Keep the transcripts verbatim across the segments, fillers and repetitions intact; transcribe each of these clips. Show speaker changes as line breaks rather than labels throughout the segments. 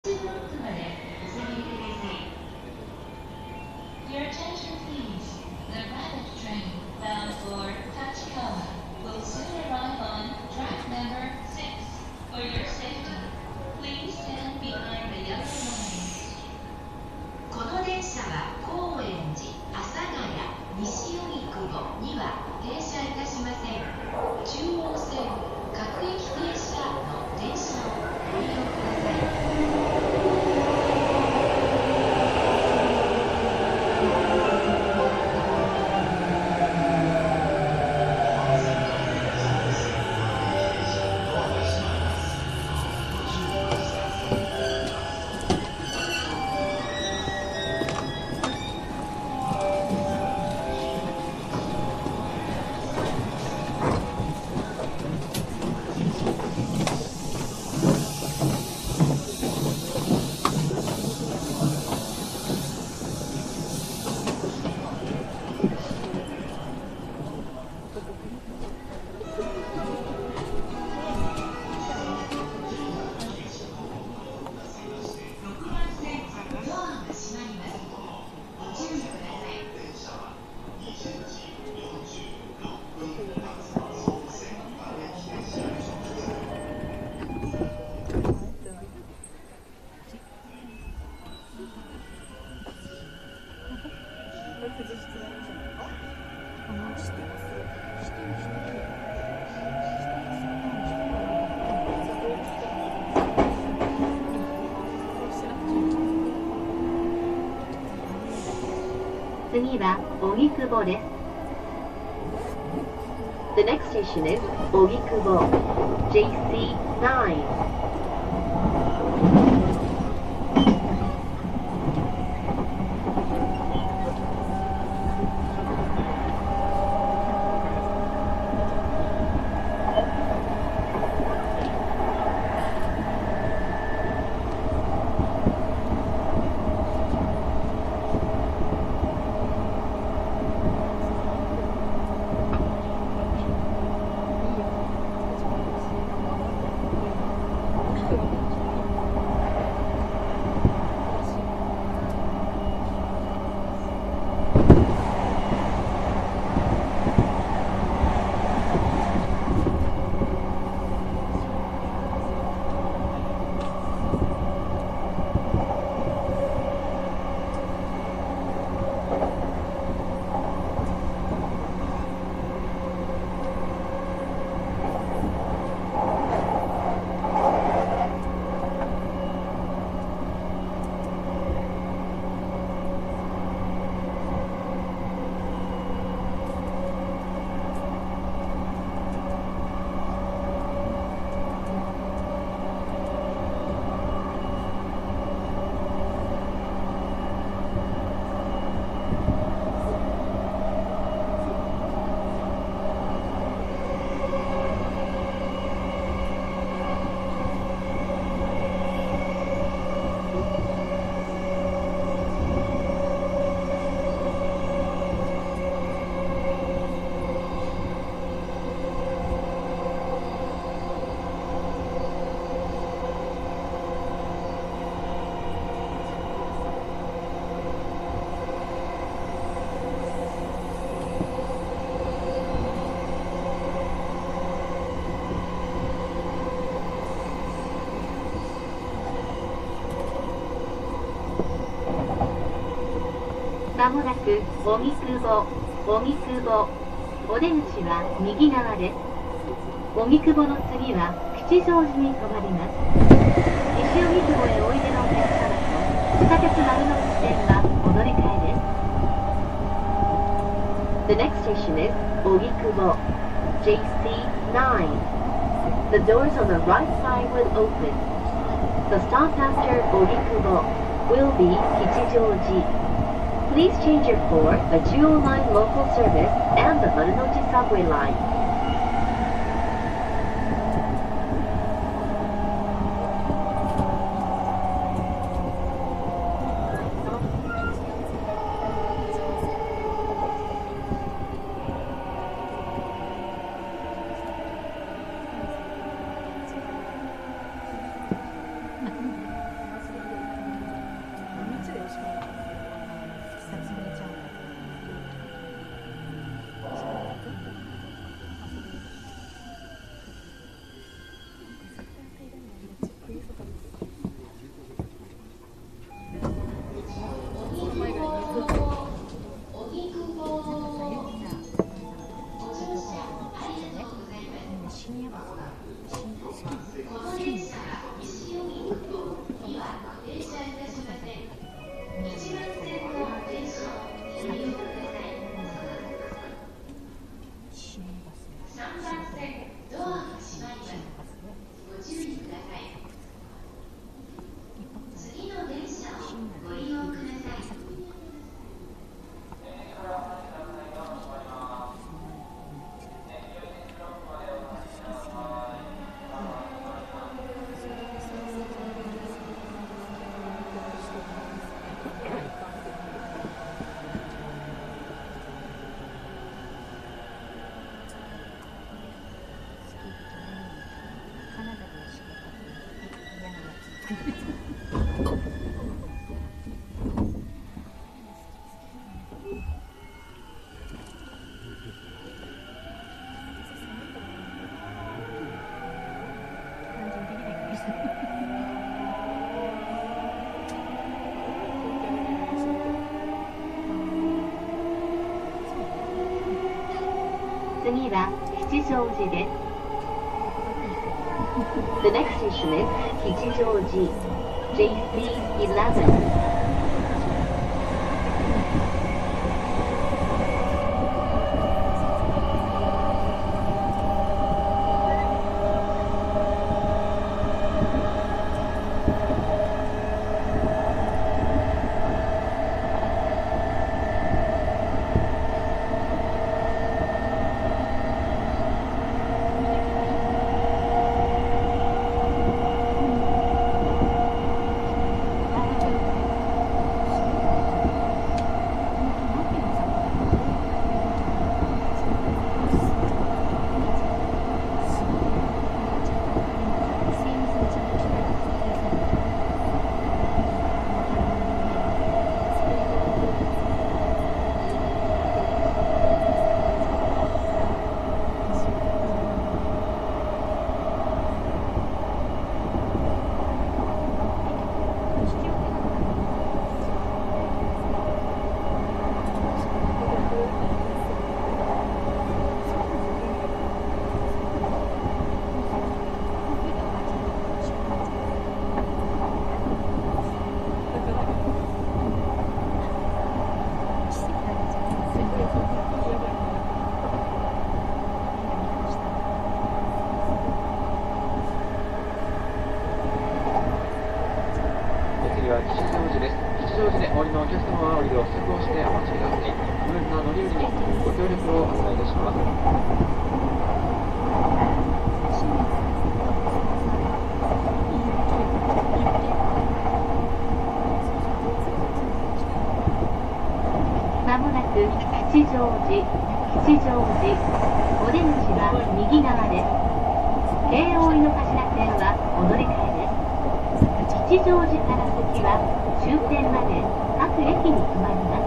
Your attention please. The rapid train bound for Tachikawa will soon arrive on track number six. For your safety, please stand behind the yellow lines. この電車は高円寺、阿佐ヶ谷、西荻窪には停車いたしません。中央線各駅停車の電車をご利用ください。
次は荻窪です。The next station is 荻窪 ジェイシーナイン。 まもなく荻窪、荻窪。お出口は右側です。荻窪の次は吉祥寺に停まります。西荻窪へおいでのお客様と地下鉄丸の内線はお乗り換えです。The next station is 荻窪 ジェイシーナイン. The doors on the right side will open. The stop after 荻窪 will be 吉祥寺. Please change it for the Jewel Line local service and the Marunouchi subway line.
「
次は吉祥寺です。The next station is 吉祥寺 ジェイシー eleven. 吉祥寺、吉祥寺。お出口は右側です。京王井の頭線はお乗り換えです。吉祥寺から先は終点まで各駅に停まります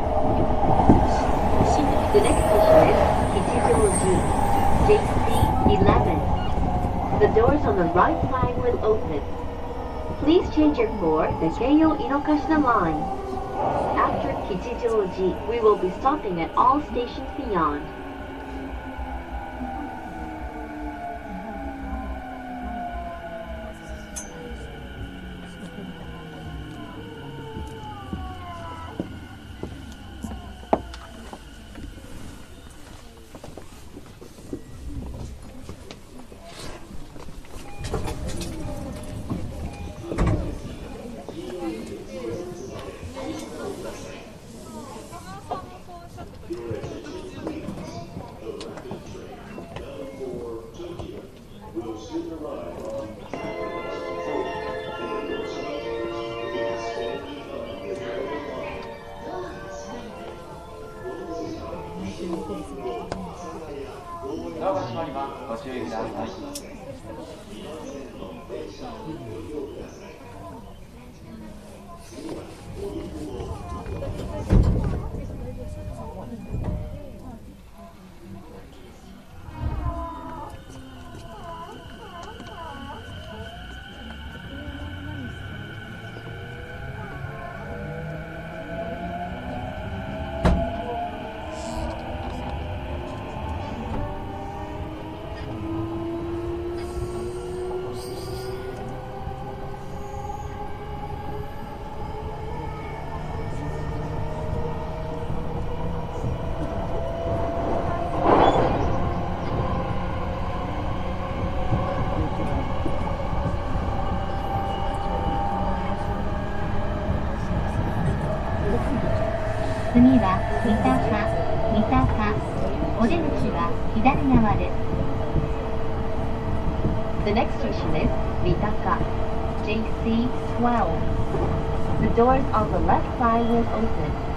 。The next station is 吉祥寺 ジェイシー eleven. The doors on the right side will open. Please change your for the Keio Inokashina line. After Kichijoji, we will be stopping at all stations beyond.
ドアが閉まります。ご注意ください。
次は三鷹、三鷹。お出口は左側です。The next station is 三鷹 ジェイシー twelve. The doors on the left side will open.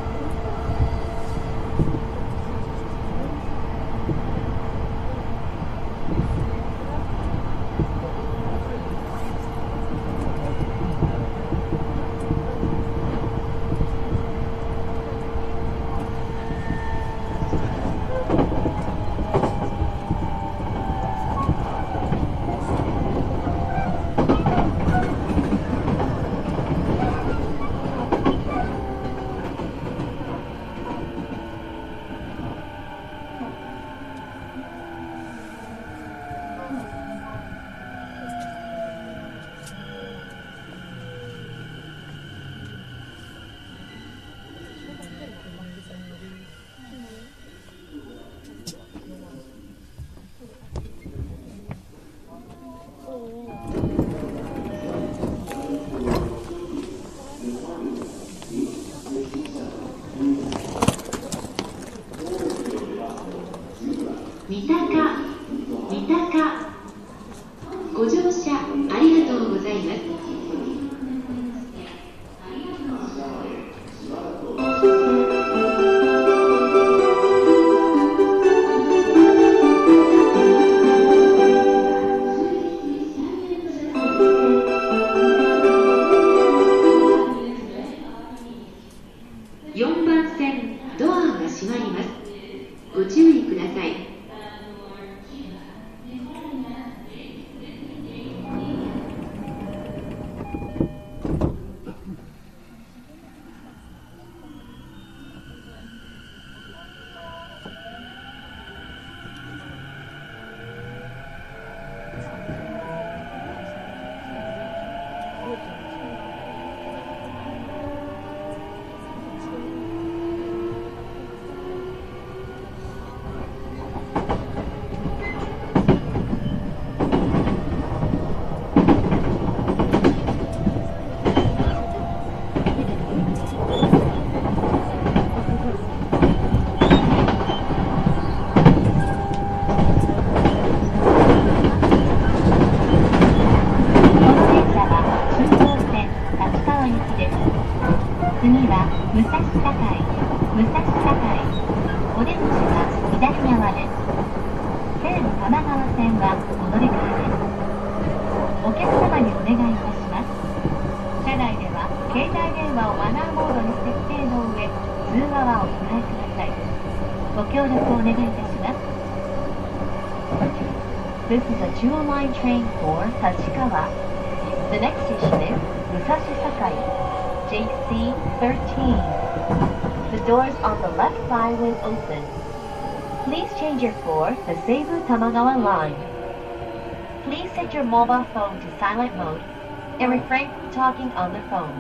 武蔵境、武蔵境。お出口は左側です。西武多摩川線はお乗り換えです。お客様にお願いいたします。車内では携帯電話をマナーモードに設定の上、通話はお控えください。ご協力をお願いいたします。This is a Jewel Line train for Tachikawa. The next station is Musashi Sakai, J C thirteen. The doors on the left side will open. Please change your for the Seibu Tamagawa line. Please set your mobile phone to silent mode and refrain from talking on the phone.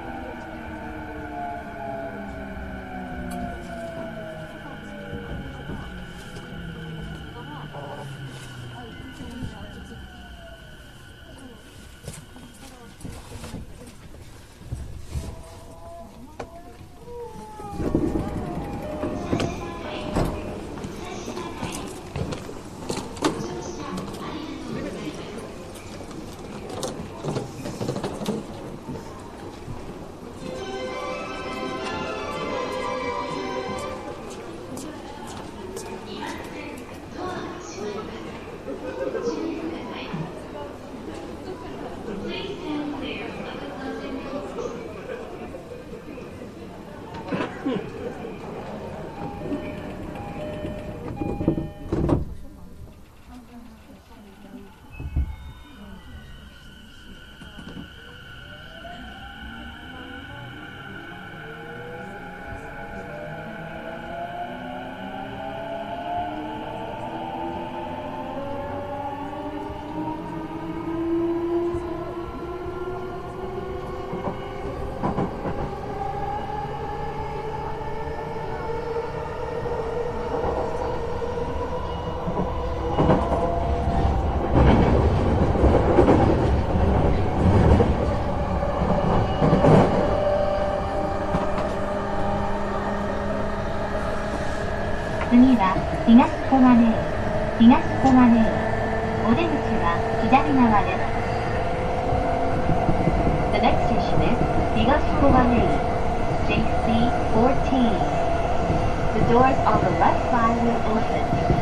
次は東小金井、東小金井。お出口は左側です。The next station is 東小金井、J C fourteen. The doors on the left side will open.